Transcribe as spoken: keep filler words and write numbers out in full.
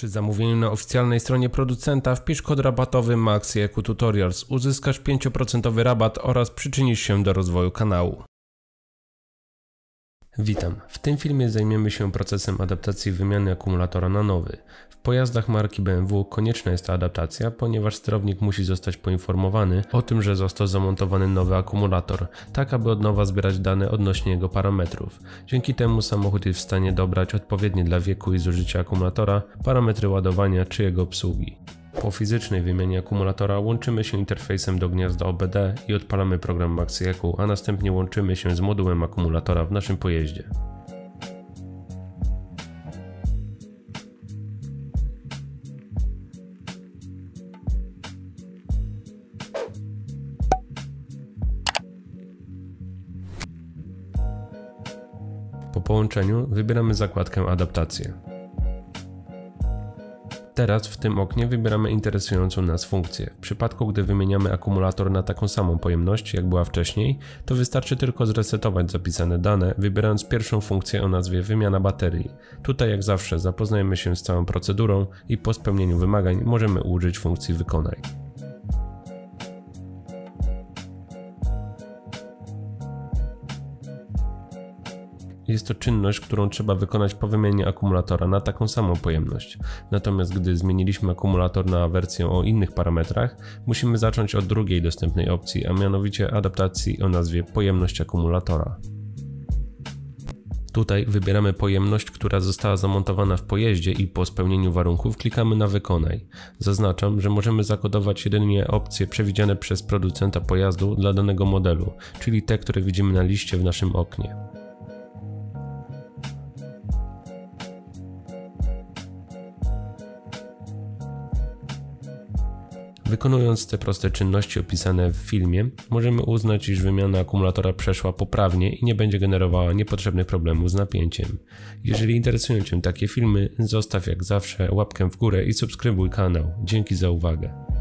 Przy zamówieniu na oficjalnej stronie producenta wpisz kod rabatowy MaxiEQ Tutorials, uzyskasz pięć procent rabat oraz przyczynisz się do rozwoju kanału. Witam. W tym filmie zajmiemy się procesem adaptacji wymiany akumulatora na nowy. W pojazdach marki B M W konieczna jest ta adaptacja, ponieważ sterownik musi zostać poinformowany o tym, że został zamontowany nowy akumulator, tak aby od nowa zbierać dane odnośnie jego parametrów. Dzięki temu samochód jest w stanie dobrać odpowiednie dla wieku i zużycia akumulatora parametry ładowania czy jego obsługi. Po fizycznej wymianie akumulatora łączymy się interfejsem do gniazda O B D i odpalamy program MaxiEQ, a następnie łączymy się z modułem akumulatora w naszym pojeździe. Po połączeniu wybieramy zakładkę Adaptacje. Teraz w tym oknie wybieramy interesującą nas funkcję. W przypadku gdy wymieniamy akumulator na taką samą pojemność jak była wcześniej, to wystarczy tylko zresetować zapisane dane, wybierając pierwszą funkcję o nazwie wymiana baterii. Tutaj jak zawsze zapoznajemy się z całą procedurą i po spełnieniu wymagań możemy użyć funkcji wykonaj. Jest to czynność, którą trzeba wykonać po wymianie akumulatora na taką samą pojemność. Natomiast gdy zmieniliśmy akumulator na wersję o innych parametrach, musimy zacząć od drugiej dostępnej opcji, a mianowicie adaptacji o nazwie pojemność akumulatora. Tutaj wybieramy pojemność, która została zamontowana w pojeździe i po spełnieniu warunków klikamy na wykonaj. Zaznaczam, że możemy zakodować jedynie opcje przewidziane przez producenta pojazdu dla danego modelu, czyli te, które widzimy na liście w naszym oknie. Wykonując te proste czynności opisane w filmie, możemy uznać, iż wymiana akumulatora przeszła poprawnie i nie będzie generowała niepotrzebnych problemów z napięciem. Jeżeli interesują Cię takie filmy, zostaw jak zawsze łapkę w górę i subskrybuj kanał. Dzięki za uwagę.